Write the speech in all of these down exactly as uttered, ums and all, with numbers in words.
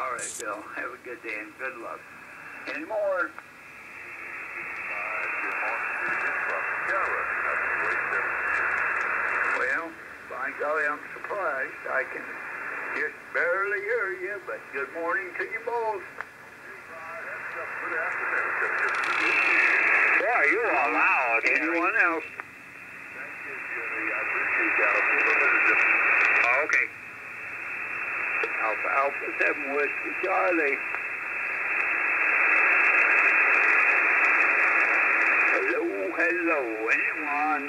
All right, Bill. Have a good day and good luck. Any more? Well, by golly, I'm surprised. I can just barely hear you, but good morning to you both. Yeah, you are loud. Anyone else? Oh, okay. Alpha Alpha seven Whiskey Charlie. Hello, hello, anyone?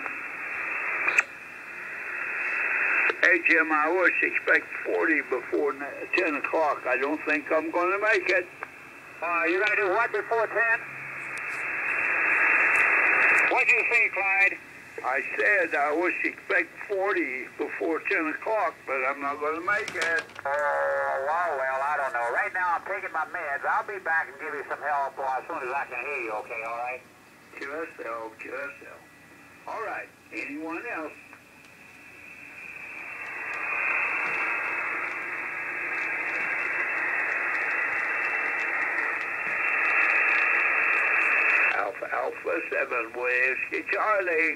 Hey Jim, I always expect forty before ten o'clock. I don't think I'm going to make it. Uh, you're going to do what before ten? What do you say, Clyde? I said I always expect forty before ten o'clock, but I'm not going to make it. Oh, well, well, I don't know. Right now I'm taking my meds. I'll be back and give you some help as soon as I can hear you, okay, all right? Q S L, Q S L. All right, anyone else? Alpha Alpha seven Whiskey Charlie.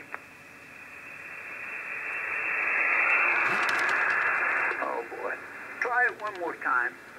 Oh boy. Try it one more time.